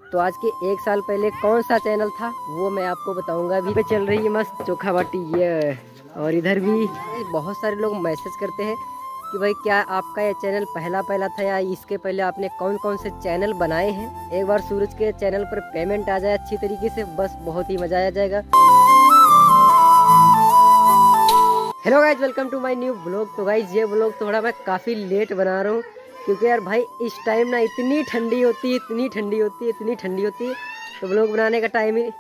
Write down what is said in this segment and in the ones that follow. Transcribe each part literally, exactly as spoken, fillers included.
तो आज के एक साल पहले कौन सा चैनल था वो मैं आपको बताऊंगा। अभी पे चल रही है मस्त चोखा बाटी ये, और इधर भी बहुत सारे लोग मैसेज करते हैं कि भाई क्या आपका ये चैनल पहला पहला था या इसके पहले आपने कौन कौन से चैनल बनाए हैं। एक बार सूरज के चैनल पर पेमेंट आ जाए अच्छी तरीके से, बस बहुत ही मजा आ जाएगा। Hello guys, welcome to my new blog. तो गाइज ये ब्लॉग थोड़ा मैं काफ़ी लेट बना रहा हूँ क्योंकि यार भाई इस टाइम ना इतनी ठंडी होती है इतनी ठंडी होती है इतनी ठंडी होती है तो ब्लॉग बनाने का टाइम ही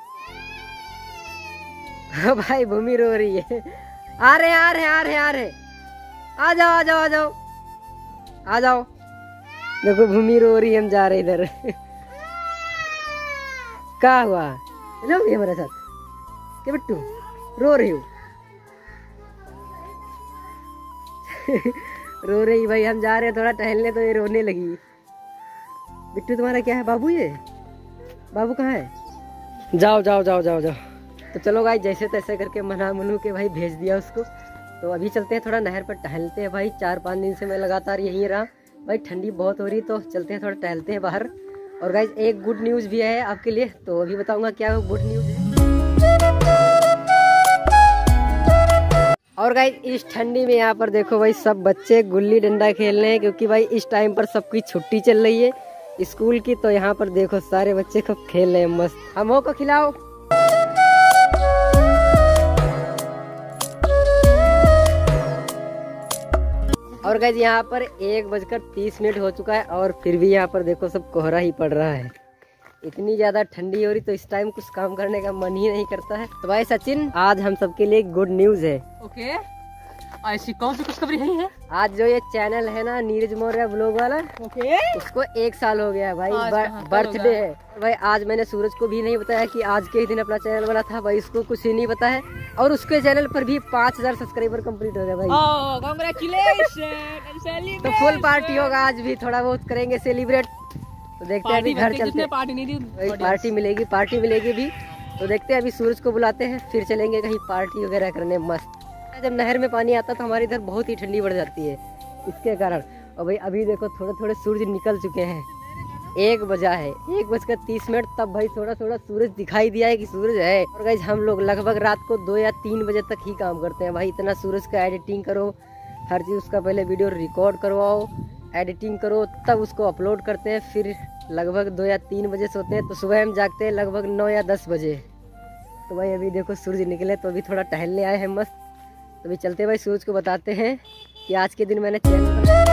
हाँ भाई भूमि रो रही है। आ रहे आ रहे आ रहे आ रहे आ जाओ आ जाओ आ जाओ आ जाओ। देखो भूमि रो रही है, हम जा रहे इधर। क्या हुआ? हेलो भैया हमारे साथ क्या बिट्टू रो रही हो? रो रही भाई, हम जा रहे हैं थोड़ा टहलने तो ये रोने लगी। बिट्टू तुम्हारा क्या है? बाबू ये बाबू कहाँ है? जाओ जाओ जाओ जाओ जाओ। तो चलो भाई जैसे तैसे करके मना मनू के भाई भेज दिया उसको। तो अभी चलते हैं थोड़ा नहर पर टहलते हैं भाई। चार पाँच दिन से मैं लगातार यहीं रहा भाई, ठंडी बहुत हो रही तो चलते हैं थोड़ा टहलते हैं बाहर। और गाइज एक गुड न्यूज़ भी है आपके लिए, तो अभी बताऊंगा क्या गुड न्यूज़ है। और गाइज इस ठंडी में यहाँ पर देखो भाई सब बच्चे गुल्ली डंडा खेल रहे हैं क्योंकि भाई इस टाइम पर सबकी छुट्टी चल रही है स्कूल की। तो यहाँ पर देखो सारे बच्चे खूब खेल रहे हैं मस्त। हमों को खिलाओ। और गाइज यहाँ पर एक बजकर तीस मिनट हो चुका है और फिर भी यहाँ पर देखो सब कोहरा ही पड़ रहा है। इतनी ज्यादा ठंडी हो रही तो इस टाइम कुछ काम करने का मन ही नहीं करता है। तो भाई सचिन आज हम सबके लिए गुड न्यूज है। ओके, ऐसी कौन सी खुशखबरी है? आज जो ये चैनल है ना नीरज मौर्य ब्लॉग वाला, ओके, उसको एक साल हो गया भाई, बर्थडे है भाई। आज मैंने सूरज को भी नहीं बताया कि आज के ही दिन अपना चैनल बना था भाई, इसको कुछ ही नहीं पता है। और उसके चैनल पर भी पाँच हजार सब्सक्राइबर कंप्लीट हो गया भाई। कांग्रेचुलेशन। तो फुल पार्टी होगा आज भी, थोड़ा बहुत करेंगे सेलिब्रेट। तो देखते हैं अभी घर चलते हैं, पार्टी नहीं दी पार्टी मिलेगी पार्टी मिलेगी भी। तो देखते हैं अभी सूरज को बुलाते हैं, फिर चलेंगे कहीं पार्टी वगैरह करने मस्त। जब नहर में पानी आता तो हमारे इधर बहुत ही ठंडी बढ़ जाती है इसके कारण। और भाई अभी देखो थोड़े थोड़े सूरज निकल चुके हैं, एक बजा है, एक बजकर तीस मिनट तब भाई थोड़ा थोड़ा सूरज दिखाई दिया है कि सूरज है। और गाइस हम लोग लगभग रात को दो या तीन बजे तक ही काम करते हैं भाई। इतना सूरज का एडिटिंग करो, हर चीज़ उसका पहले वीडियो रिकॉर्ड करवाओ, एडिटिंग करो, तब उसको अपलोड करते हैं। फिर लगभग दो या तीन बजे सोते हैं तो सुबह हम जागते हैं लगभग नौ या दस बजे। तो भाई अभी देखो सूरज निकले तो अभी थोड़ा टहलने आए हैं मस्त। तो अभी चलते भाई सूरज को बताते हैं कि आज के दिन मैंने चैनल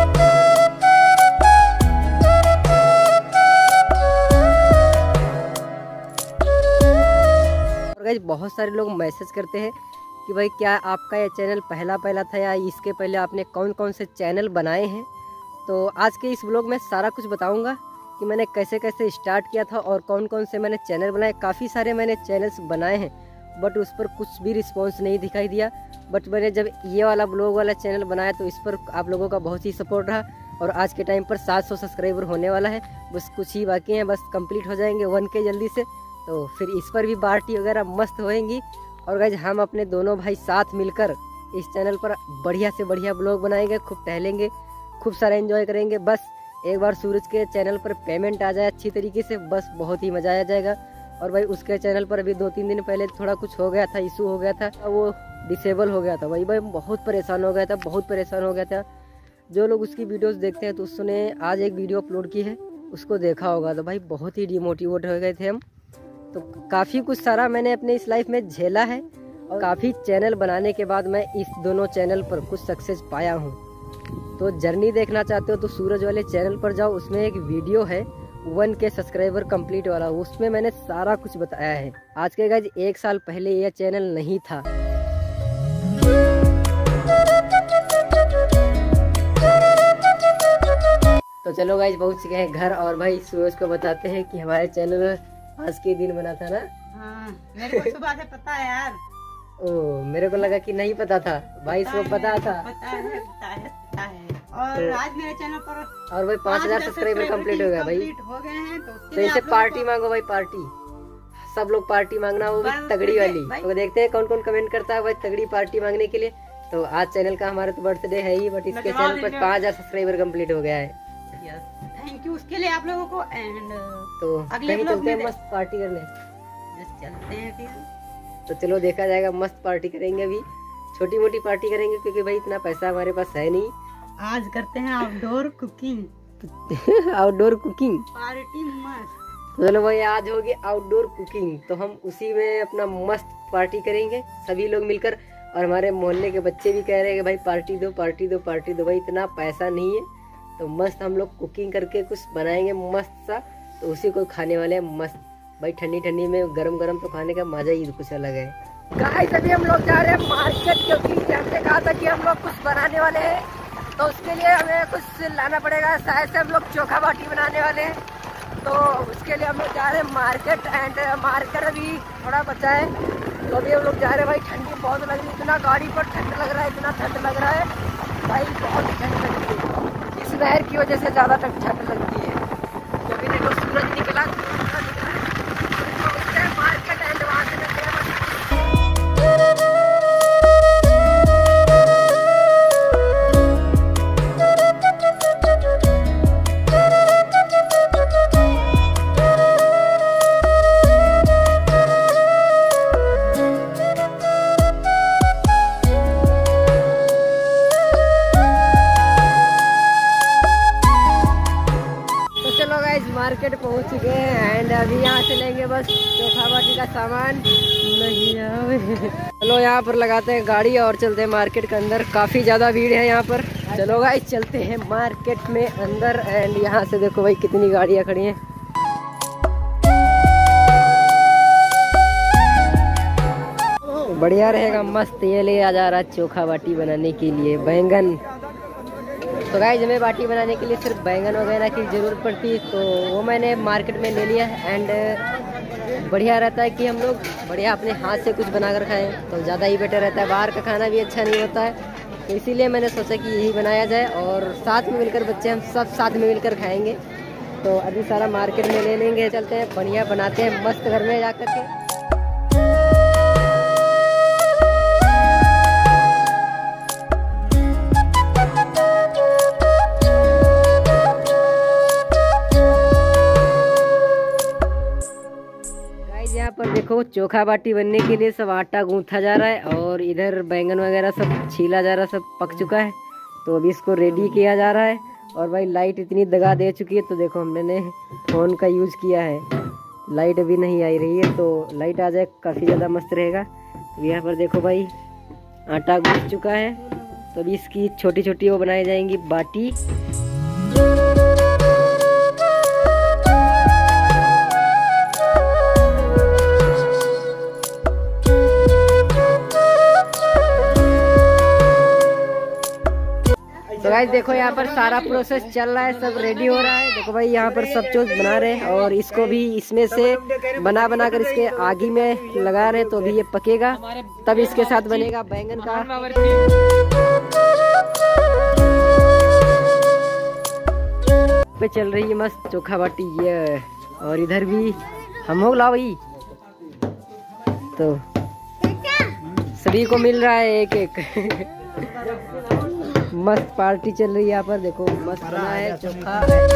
और गाइस बहुत सारे लोग मैसेज करते हैं कि भाई क्या आपका ये चैनल पहला पहला था या इसके पहले आपने कौन कौन से चैनल बनाए हैं। तो आज के इस ब्लॉग में सारा कुछ बताऊंगा कि मैंने कैसे कैसे स्टार्ट किया था और कौन कौन से मैंने चैनल बनाए। काफ़ी सारे मैंने चैनल्स बनाए हैं बट उस पर कुछ भी रिस्पॉन्स नहीं दिखाई दिया। बट मैंने जब ये वाला ब्लॉग वाला चैनल बनाया तो इस पर आप लोगों का बहुत ही सपोर्ट रहा और आज के टाइम पर सात सौ सब्सक्राइबर होने वाला है। बस कुछ ही बाकी हैं, बस कंप्लीट हो जाएंगे वन के जल्दी से। तो फिर इस पर भी पार्टी वगैरह मस्त होएंगी। और गाइस हम अपने दोनों भाई साथ मिलकर इस चैनल पर बढ़िया से बढ़िया ब्लॉग बनाएंगे, खूब टहलेंगे, खूब सारा एंजॉय करेंगे। बस एक बार सूरज के चैनल पर पेमेंट आ जाए अच्छी तरीके से, बस बहुत ही मज़ा आ जाएगा। और भाई उसके चैनल पर अभी दो तीन दिन पहले थोड़ा कुछ हो गया था, इशू हो गया था, वो डिसेबल हो गया था भाई। भाई बहुत परेशान हो गया था, बहुत परेशान हो गया था। जो लोग उसकी वीडियोस देखते हैं तो उसने आज एक वीडियो अपलोड की है, उसको देखा होगा। तो भाई बहुत ही डिमोटिवेट हो गए थे हम। तो काफ़ी कुछ सारा मैंने अपने इस लाइफ में झेला है और काफ़ी चैनल बनाने के बाद मैं इस दोनों चैनल पर कुछ सक्सेस पाया हूँ। तो जर्नी देखना चाहते हो तो सूरज वाले चैनल पर जाओ, उसमें एक वीडियो है वन के सब्सक्राइबर कंप्लीट वाला, उसमें मैंने सारा कुछ बताया है। आज के गाइज एक साल पहले यह चैनल नहीं था। तो चलो गाइज पहुंच चुके हैं घर और भाई सूरज को बताते हैं कि हमारे चैनल आज के दिन बना था ना। हाँ, मेरे को सुबह से पता है यार। ओ मेरे को लगा कि नहीं पता था भाई, इसको पता था। पता है, पता है, पता है। और आज मेरे चैनल पर और भाई पाँच हजार सब्सक्राइबर कंप्लीट हो गया भाई। हो गए हैं तो, तो इसे पार्टी मांगो भाई, पार्टी सब लोग पार्टी मांगना, वो भी तगड़ी वाली। तो देखते हैं कौन कौन कमेंट करता है भाई तगड़ी पार्टी मांगने के लिए। तो आज चैनल का हमारा तो बर्थडे है ही बट इसके चैनल पर पाँच हजार सब्सक्राइबर कंप्लीट हो गया है। थैंक यू उसके लिए आप लोगों को। एंड तो अगले कहीं vlog चलते हैं में मस्त पार्टी करने। बस चलते हैं फिर। तो चलो देखा जाएगा, मस्त पार्टी करेंगे। अभी छोटी मोटी पार्टी करेंगे क्योंकि भाई इतना पैसा हमारे पास है नहीं। आज करते हैं outdoor cooking outdoor cooking party मस्त। चलो भाई आज होगी आउटडोर कुकिंग, तो हम उसी में अपना मस्त पार्टी करेंगे सभी लोग मिलकर। और हमारे मोहल्ले के बच्चे भी कह रहे हैं कि भाई पार्टी दो पार्टी दो पार्टी दो। भाई इतना पैसा नहीं है तो मस्त हम लोग कुकिंग करके कुछ बनाएंगे मस्त सा, तो उसी को खाने वाले हैं मस्त। भाई ठंडी ठंडी में गरम गरम तो खाने का मजा ही कुछ अलग है। गाइस अभी हम लोग जा रहे हैं मार्केट, क्योंकि हमने कहा था कि हम लोग कुछ बनाने वाले हैं, तो उसके लिए हमें कुछ लाना पड़ेगा। शायद से हम लोग चोखा बाटी बनाने वाले हैं, तो उसके लिए हम लोग जा रहे हैं मार्केट। एंड मार्केट अभी थोड़ा बचा है, तो अभी हम लोग जा रहे हैं। भाई ठंडी बहुत लग रही है, इतना गाड़ी पर ठंड लग रहा है, इतना ठंड लग रहा है भाई, बहुत ठंड लग रही है। इस नहर की वजह से ज़्यादा ठंड लगती है, क्योंकि देखो सूरज निकला मार्केट एंड वहाँ से मार्केट पहुंच चुके हैं। एंड अभी यहाँ से लेंगे बस चोखा बाटी का सामान। नहीं आवे चलो यहाँ पर लगाते हैं गाड़ी और चलते हैं मार्केट के अंदर। काफ़ी ज़्यादा भीड़ है यहाँ पर। चलो गाइस चलते हैं मार्केट में अंदर। एंड यहाँ से देखो भाई कितनी गाड़ियाँ खड़ी हैं। बढ़िया रहेगा मस्त। ये ले आ जा रहा है चोखा बाटी बनाने के लिए बैंगन। तो गाइस हमें बाटी बनाने के लिए सिर्फ बैंगन वगैरह की ज़रूरत पड़ती, तो वो मैंने मार्केट में ले लिया। एंड बढ़िया रहता है कि हम लोग बढ़िया अपने हाथ से कुछ बना कर खाएँ, तो ज़्यादा ही बेटर रहता है। बाहर का खाना भी अच्छा नहीं होता है, तो इसीलिए मैंने सोचा कि यही बनाया जाए और साथ में मिलकर बच्चे हम सब साथ में मिलकर खाएँगे। तो अभी सारा मार्केट में ले लेंगे, चलते हैं बढ़िया बनाते हैं मस्त घर में जा कर के। यहाँ पर देखो चोखा बाटी बनने के लिए सब आटा गूंथा जा रहा है और इधर बैंगन वगैरह सब छीला जा रहा है, सब पक चुका है। तो अभी इसको रेडी किया जा रहा है। और भाई लाइट इतनी दगा दे चुकी है, तो देखो हमने फ़ोन का यूज़ किया है, लाइट अभी नहीं आई रही है। तो लाइट आ जाए काफ़ी ज़्यादा मस्त रहेगा। तो यहाँ पर देखो भाई आटा गूंथ चुका है, तो अभी इसकी छोटी छोटी वो बनाई जाएंगी बाटी। तो गाइस देखो यहाँ पर सारा प्रोसेस चल रहा है, सब रेडी हो रहा है। देखो भाई यहाँ पर सब चीज बना रहे हैं और इसको भी इसमें से बना बना कर इसके आगे में लगा रहे हैं। तो अभी ये पकेगा तब इसके साथ बनेगा बैंगन का। पे चल रही है मस्त चोखा बाटी ये, और इधर भी हम लोग लाओ भाई, तो सभी को मिल रहा है एक एक। मस्त पार्टी चल रही है यहाँ पर। देखो मस्त बना है चोखा।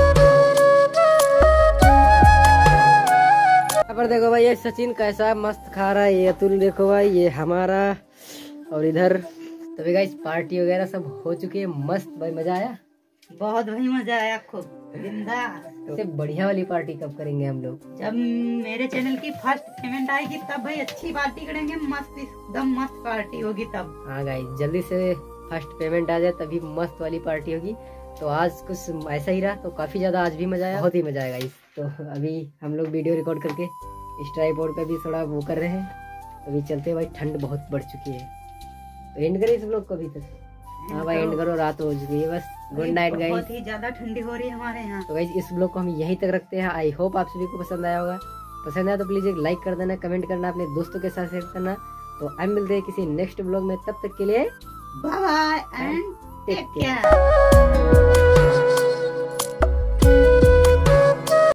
यहाँ पर देखो भाई ये सचिन कैसा मस्त खा रहा है, ये अतुल देखो भाई ये हमारा, और इधर तो भी गाइस पार्टी वगैरह सब हो चुकी है मस्त। भाई मजा आया, बहुत भाई मजा आया खूब बिंदास। तो बढ़िया वाली पार्टी कब करेंगे हम लोग? जब मेरे चैनल की फर्स्ट पेमेंट आएगी तब भाई अच्छी पार्टी करेंगे, मस्त एकदम मस्त पार्टी होगी तब। हाँ गाइस जल्दी से फर्स्ट पेमेंट आ जाए तभी मस्त वाली पार्टी होगी। तो आज कुछ ऐसा ही रहा, तो काफी ज्यादा आज भी मजा आया, बहुत ही मजा आएगा इस। तो अभी हम लोग वीडियो रिकॉर्ड करके इस ट्राइपॉड पे भी थोड़ा वो कर रहे हैं। तो अभी चलते भाई, ठंड बहुत बढ़ चुकी है। तो एंड करें इस ब्लॉग को अभी तक। हाँ भाई एंड करो, रात हो चुकी है बस। Good night guys. बहुत ही ज्यादा ठंडी हो रही है हमारे यहाँ। तो गाइस इस ब्लॉग को हम यहीं तक रखते हैं। आई होप आप सभी को पसंद आया होगा। पसंद आया तो प्लीज एक लाइक कर देना, कमेंट करना, अपने दोस्तों के साथ शेयर करना। तो हम मिलते हैं किसी नेक्स्ट ब्लॉग में, तब तक के लिए bye bye and take care.